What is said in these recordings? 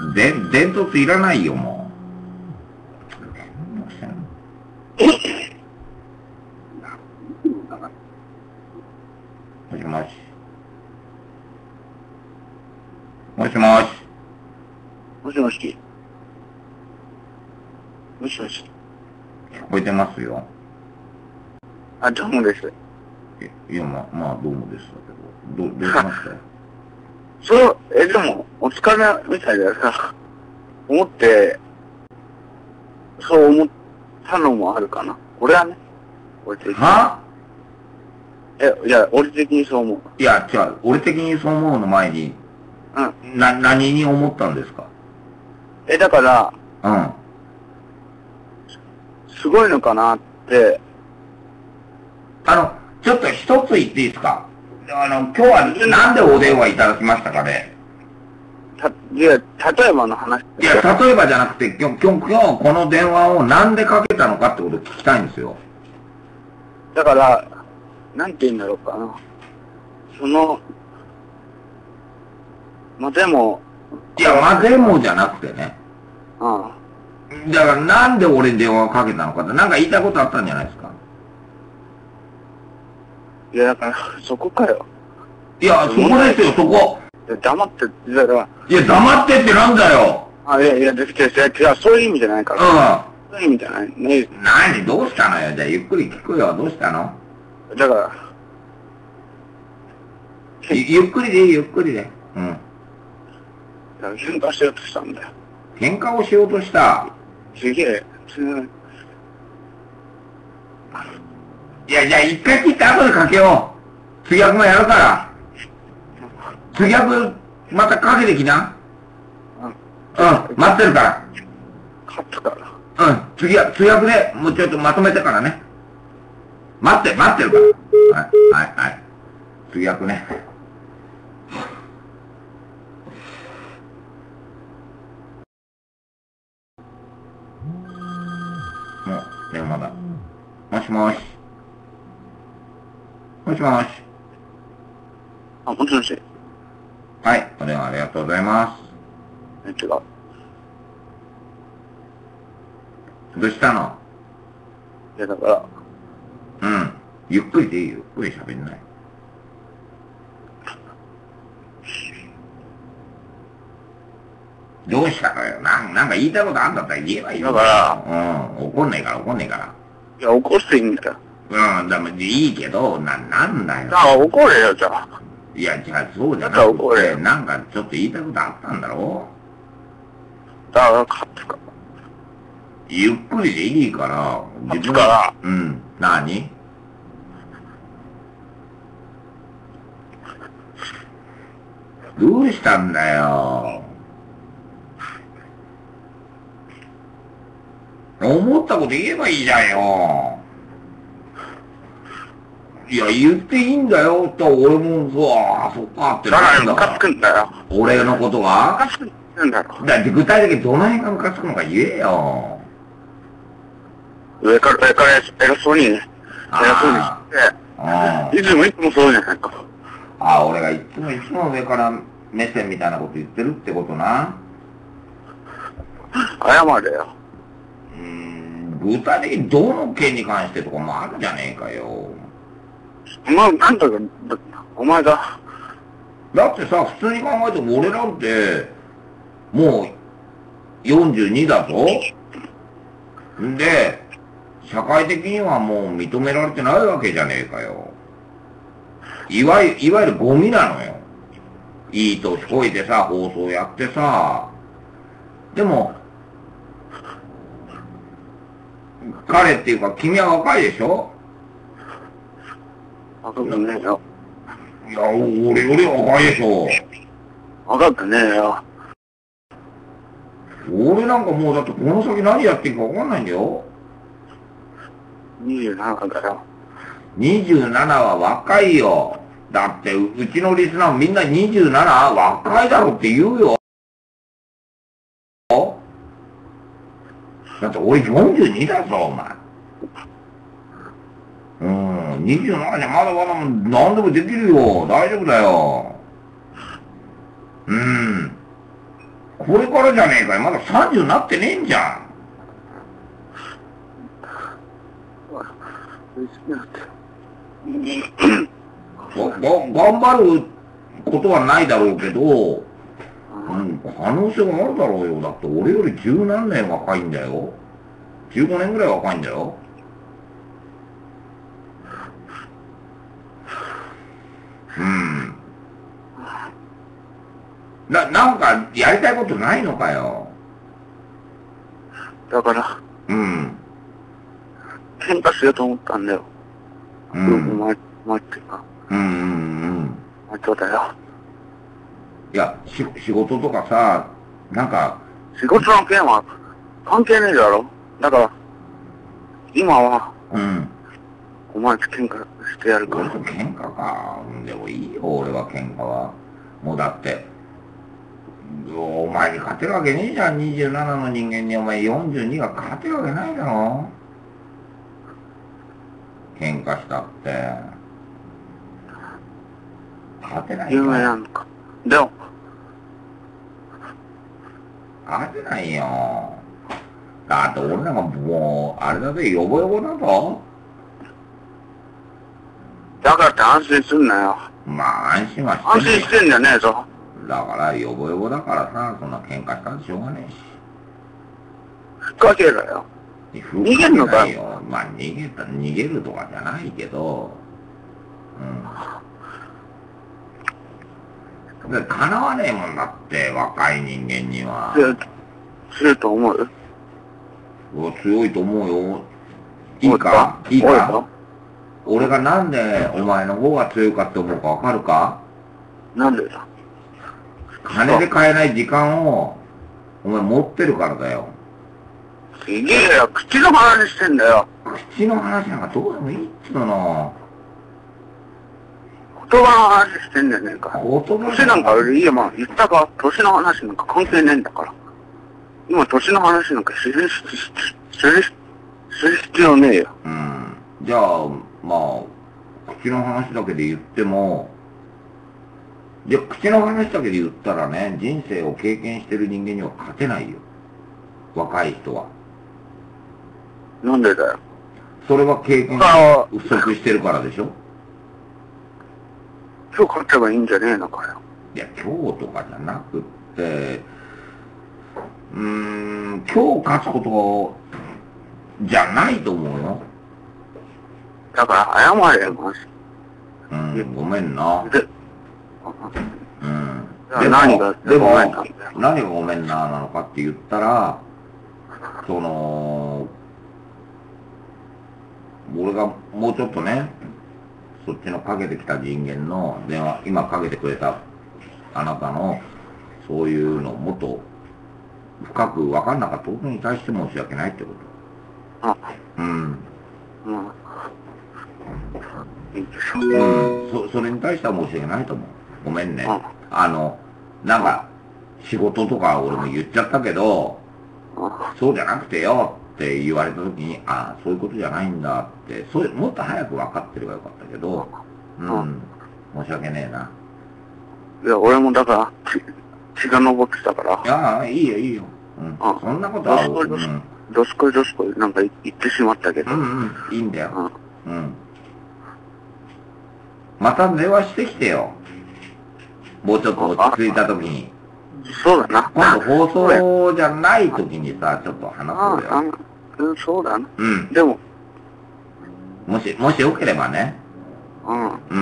伝突いらないよ、もう。もしもし。もしもし。 もしもし。もしもし。 聞こえてますよ。 あ、どうもです。 いや、まあ、どうもですだけど。どうしましたよ。 そう、でも、お疲れみたいださ、思って、そう思ったのもあるかな。俺はね。俺的に。いや、俺的にそう思う。 いや、違う。俺的にそう思うの前に、 うん。 何に思ったんですか？ だから、 うん。 すごいのかなって。 ちょっと一つ言っていいですか？今日はなんでお電話いただきましたかね？ いや、例えばの話。 いや、例えばじゃなくて、今日この電話をなんでかけたのかってことを聞きたいんですよ。 だから、なんて言うんだろうかな。でも。 いや、でもじゃなくてね。 うん。 だからなんで俺に電話をかけたのかって、なんか言いたいことあったんじゃないですか？ いや、だから、そこかよ。 いや、そこですよ、そこ。 黙ってって言ったら。 いや、黙ってってなんだよ。 いや、そういう意味じゃないから。そういう意味じゃない。ね。 何どうしたのよ。じゃあ、ゆっくり聞くよ。どうしたの？ だから。 ゆっくりでいい、ゆっくりで。うん。 喧嘩しようとしたんだよ。 喧嘩をしようとした？ すげえ。 いや、じゃあ一回切って後でかけよう。次役もやるから。次役、またかけてきな。うん、待ってるから。 カットから。 うん、次役で、もうちょっとまとめてからね。待ってるから。はい。次役ね。もう、電話だ。もしもし。もしもし。 もしもし。 はい、お電話ありがとうございます。 違う。 どうしたの？ いや、だから。 うん。ゆっくりでいいよ。ゆっくり喋んない。どうしたのよ。なんか言いたいことあんだったら言えばいいよ。 だから。 うん。怒んねえから。 いや、怒っていいんだよ。 うん、でもいいけど、なんだよ。 怒れよ、じゃあ。 いや、じゃあそうじゃなくて、なんかちょっと言いたいことあったんだろ？ だから、カットか。 ゆっくりでいいから、 自分から。 うん。何？どうしたんだよ。思ったこと言えばいいじゃんよ。いや、言っていいんだよ。と俺もさ、そっかってだからムカつくんだよ。 俺のことが？ ムカつくんだろ。 だって具体的にどの辺がムカつくのか言えよ。 上から偉そうにして、いつもそうじゃないか。 俺がいつも上から目線みたいなこと言ってるってことな。 謝れよ。 具体的にどの件に関してとかもあるじゃねえかよ。 なんだか、お前が。 だってさ、普通に考えても俺なんて、もう42だぞ。んで、社会的にはもう認められてないわけじゃねえかよ。いわゆるゴミなのよ。いい年こいてさ、放送やってさ。でも、彼っていうか君は若いでしょ？ 若くねえよ。 いや、俺より若いでしょ。 若くねえよ。 俺なんかもうだってこの先何やっていいか分かんないんだよ。 27だよ。 27は若いよ。だってうちのリスナーみんな27若いだろって言うよ。だって俺42だぞ、お前。27じゃまだまだ何でもできるよ。大丈夫だよ。ここれからじゃねえかよ。まだ30になってねえんじゃん。頑張ることはないだろうけど、可能性はあるだろうよ。だって俺より十何年若いんだよ。15年ぐらい若いんだよ。なんかやりたいことないのかよ。 だから、喧嘩しようと思ったんだよ。前っていうか。前とだよ。 いや、仕事とかさ、なんか。 仕事の件は関係ねえだろ。だから、今は、お前と喧嘩してやるから。 喧嘩か。でもいいよ、俺は喧嘩は。もうだって、お前に勝てるわけねえじゃん。27の人間にお前42が勝てるわけないだろ。喧嘩したって。勝てないよ。 有名なのか。でも。 勝てないよ。だって俺なんかもう、あれだぜ、ヨボヨボだぞ。 だからって安心すんなよ。 まあ安心はして安心してんじゃねえぞ。 だからヨボヨボだからさ、そんな喧嘩したらしょうがねえし。 ふっかけろよ。逃げんのかよ。 まあ逃げるとかじゃないけど、叶わねえもんだって、若い人間には。 強いと思う？ 強いと思うよ。いいか俺がなんでお前の方が強いかって思うかわかるか？ なんでだ？ 金で買えない時間を、お前持ってるからだよ。 すげえよ、口の話してんだよ。 口の話なんかどうでもいいっつうの。 言葉の話してんじゃねえか。 年なんか俺今言ったか、年の話なんか関係ねえんだから。今年の話なんかする必要ねえよ。 じゃあ、まあ、口の話だけで言っても、じゃあ口の話だけで言ったらね、人生を経験してる人間には勝てないよ。若い人は。 なんでだよ。 それは経験が不足してるからでしょ。 今日勝てばいいんじゃねえのかよ。 いや、今日とかじゃなくって、今日勝つことじゃないと思うよ。 だから謝れよ、マジ。 ごめんな。 何がごめんななのかって言ったら、俺がもうちょっとね、そっちのかけてきた人間の電話、今かけてくれたあなたの、そういうのをもっと深く分かんなかったことに対して申し訳ないってこと。それに対しては申し訳ないと思う。ごめんね。なんか、仕事とか俺も言っちゃったけど、そうじゃなくてよって言われた時に、ああ、そういうことじゃないんだって、もっと早く分かってればよかったけど、申し訳ねえな。 いや、俺もだから、血が昇ってたから。 いや、いいよ、いいよ。そんなことは、 どすこい、なんか言ってしまったけど。 いいんだよ。また電話してきてよ。もうちょっと落ち着いた時に。 そうだな。 今度放送じゃない時にさ、ちょっと話そうよ。 そうだな。でも。 もしよければね。 お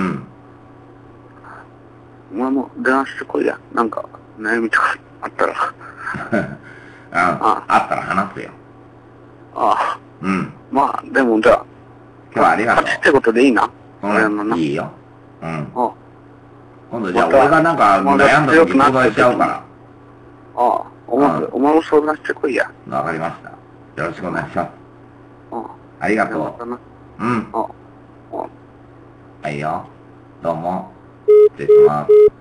前も電話してこいや。なんか、悩みとかあったら。 あったら話すよ。 まあ、でもじゃあ。 今日はありがとう。 勝ちってことでいいな。 いいよ。今度じゃあ俺がなんか悩んだ時相談しちゃうから。 お前も相談してこいや。 わかりました。よろしくお願いします。ありがとう。はいよ。どうも。失礼します。